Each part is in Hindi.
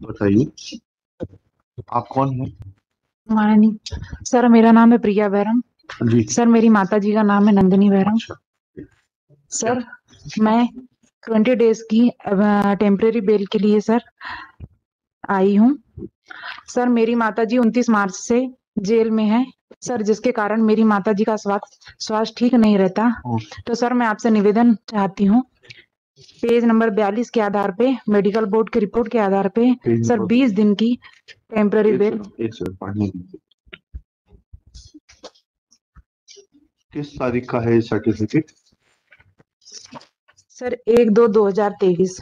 बताइए, आप कौन हैं? मानी सर, मेरा नाम है प्रिया बैरम। जी। सर, मेरी माता जी का नाम है नंदिनी बैरम। अच्छा। सर, मैं 20 डेज की टेम्परेरी बेल के लिए सर आई हूँ। सर, मेरी माता जी 29 मार्च से जेल में है सर, जिसके कारण मेरी माता जी का स्वास्थ्य ठीक नहीं रहता। तो सर, मैं आपसे निवेदन चाहती हूँ, पेज नंबर 42 के आधार पे, मेडिकल बोर्ड की रिपोर्ट के आधार पे सर 20 दिन की टेम्परेरी बेल। एक सेकंड पढ़ने दीजिए। किस तारीख का है सर्टिफिकेट? सर 1/2/2023।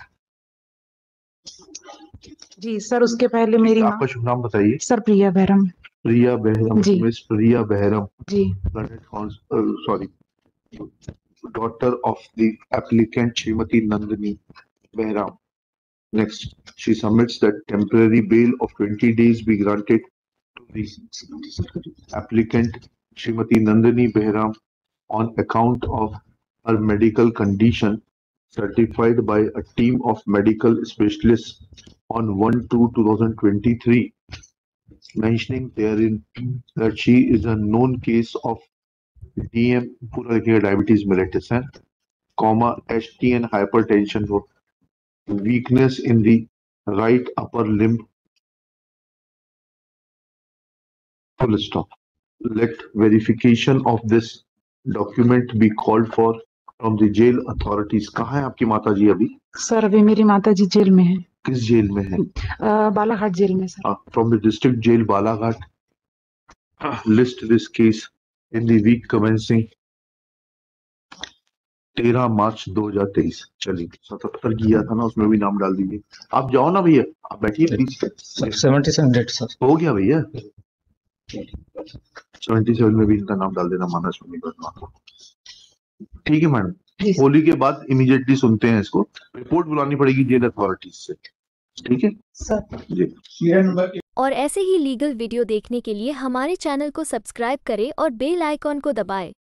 जी सर, उसके पहले मेरी आपका शुभ नाम बताइए। सर प्रिया बैरम। प्रिया बहरम। जी। मिस प्रिया बहरम। जी। Sorry, daughter of the applicant Srimati Nandini Behram. Next, she submits that temporary bail of 20 days be granted to the applicant Srimati Nandini Behram on account of her medical condition certified by a team of medical specialists on 1/2/2023, mentioning therein that she is a known case of DM पूरा लिखिएगा डायबिटीज mellitus है, comma HTN hypertension हो, weakness in the right upper limb, full stop. Let verification of this document be called for from the jail authorities. कहाँ है आपकी माता जी अभी? सर, अभी मेरी माता जी जेल में है। किस जेल में है? बालाघाट जेल में sir. From the district jail Balaghat. List this case in the week commencing 13 March 2023। चलिए, 77 किया था ना, उसमें भी नाम डाल दीजिए। आप जाओ ना भैया, आप बैठिए प्लीज। 77 डेट सर हो गया भैया। 77 में भी इनका नाम डाल देना, मानस मुनि वर्मा। ठीक है मैडम, होली के बाद इमीडिएटली सुनते हैं इसको, रिपोर्ट बुलानी पड़ेगी जेल अथॉरिटीज से। ठीक है सर जी। और ऐसे ही लीगल वीडियो देखने के लिए हमारे चैनल को सब्सक्राइब करें और बेल आइकॉन को दबाएं।